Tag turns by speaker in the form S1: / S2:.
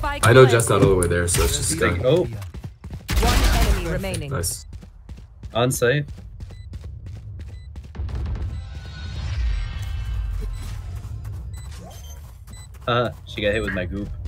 S1: Spike
S2: I know
S1: planted.
S2: Jett's not all the way there, so it's just gonna...
S3: Oh,
S1: One enemy remaining.
S2: Nice.
S3: on site. She got hit with my goop.